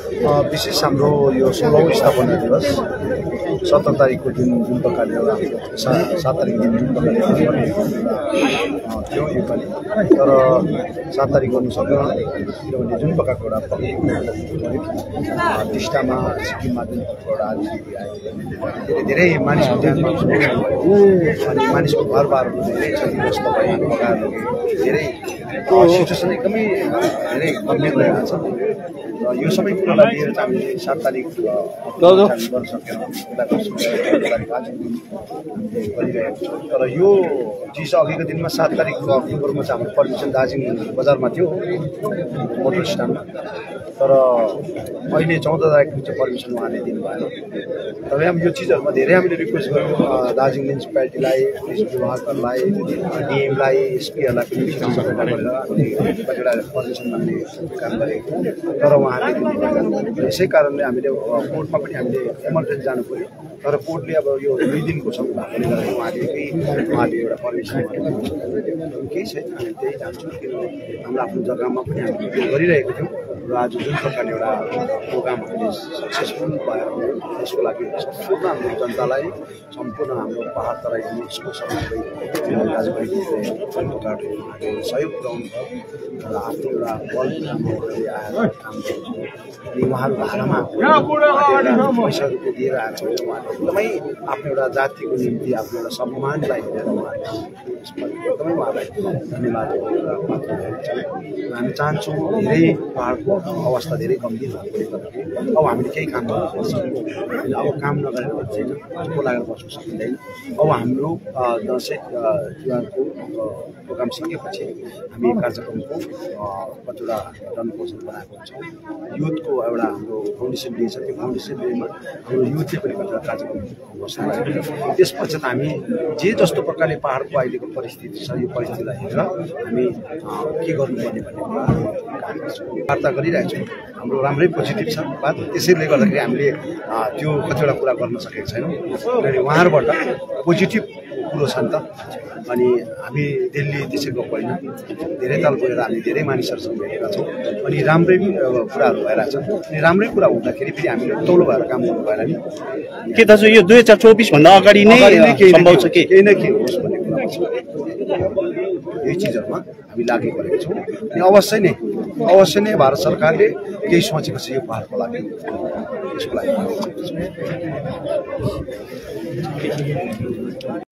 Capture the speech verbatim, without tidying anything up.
विशेष हाम्रो यो सोह्रौँ स्थापना दिवस सत्र तारिकको दिन जुन प्रकारले एउटा सात तारिक दिन जुन प्रकारले थियो योपालि तर सात तारिक गर्नु सक्दैन किनभने जुन प्रकारको एउटा टिस्टामा सिक्किममा जुन एउटा आधी आयो धेरै मानिसको ज्यान अनि मानिसको घरबारहरू धेरै क्षतिग्रस्त भए धेरै सिचुएसन एकदमै धेरै गम्भीर रहेको छ र यो सबै कुरालाई लिएर चाहिँ हामीले सात तारिक गर्न सकेनौँ गरिरहेको छौँ तर यो चिज अघिको दिनमा सात तारिकको अक्टोबरमा चाहिँ हाम्रो पर्मिसन दार्जिलिङ बजारमा थियो मोटर स्ट्यान्डमा तर अहिले चौध तारिकको चाहिँ पर्मिसन उहाँले दिनुभएन तर अब यो चिजहरूमा धेरै हामीले रिक्वेस्ट गऱ्यौँ दार्जिलिङ म्युनिसिपालिटीलाई पुलिस विभागहरूलाई डिएमलाई एसपीहरूलाई पनि सबै गरेर हामीले कतिवटा पर्मिसन माग्ने काम गरेको तर उहाँले यसै कारणले हामीले कोर्टमा पनि हामीले इमर्जेन्सी जानु पऱ्यो तर कोर्टले अब यो दुई दिनको समय भएकोले गर्दा उहाँले केही उहाँले एउटा पर्मिसन केही छैन हामी त्यही जान्छौँ किनभने हाम्रो आफ्नो जग्गामा पनि हामीले त्यो गरिरहेको थियौँ र आज जुन प्रकारले एउटा प्रोग्राम हामीले सक्सेसफुल भएर त्यसको लागि सम्पूर्ण हाम्रो जनतालाई सम्पूर्ण हाम्रो पहाड तराई यसको सबै दाजुभाइले सहयोग पुऱ्याउनु र आफ्नो एउटा बल आएर काम गर्नु अनि उहाँहरूको हातमा पैसा रुपियाँ दिएर आएको छ उहाँले एकदमै आफ्नो एउटा जातिको निम्ति आफ्नो एउटा सम्मानलाई हेरेर उहाँले एकदमै उहाँलाई धन्यवाद हामी चाहन्छौँ धेरै पहाडको अवस्था धेरै गम्भीर भएकोले गर्दाखेरि अब हामीले केही काम गर्नुपर्छ अब काम नगरेर चाहिँ को लागेर बस्न सकिँदैन अब हाम्रो दसैँ तिहारको प्रोग्राम सकेपछि हामी कार्यक्रमको कतिवटा रणपोषण बनाएको हुन्छौँ युथको एउटा हाम्रो फाउन्डेसन डे छ त्यो फाउन्डेसन डेमा हाम्रो युथले पनि कतिवटा कार्यक्रम घोषणा गरेको त्यस पश्चात हामी जे जस्तो प्रकारले पहाडको अहिलेको परिस्थिति छ यो परिस्थितिलाई हेरेर हामी के गर्नुपर्ने भन्ने कुरा वार्ता गरिरहेको छौँ हाम्रो राम्रै पोजिटिभ छ बात त्यसैले गर्दाखेरि हामीले त्यो कतिवटा कुरा गर्न सकेको छैनौँ किनभने उहाँहरूबाट पोजिटिभ कुरो छ नि त अनि हामी दिल्ली त्यसै गएको होइन धेरै ताल गएर हामी धेरै मानिसहरूसँग भेटेका छौँ अनि राम्रै कुराहरू भइरहेछ अनि राम्रै कुरा हुँदाखेरि फेरि हामीले तौलो भएर काम गर्नु भएन नि के दाजु यो दुई हजार चौबिसभन्दा अगाडि नै सम्भव छ केही न केही होस् भन्ने कुरा यही चिजहरूमा हामी लागि गरेका छौँ अनि अवश्य नै अवश्य नै भारत सरकारले केही सोचेको छ यो पहाडको लागि यसको लागि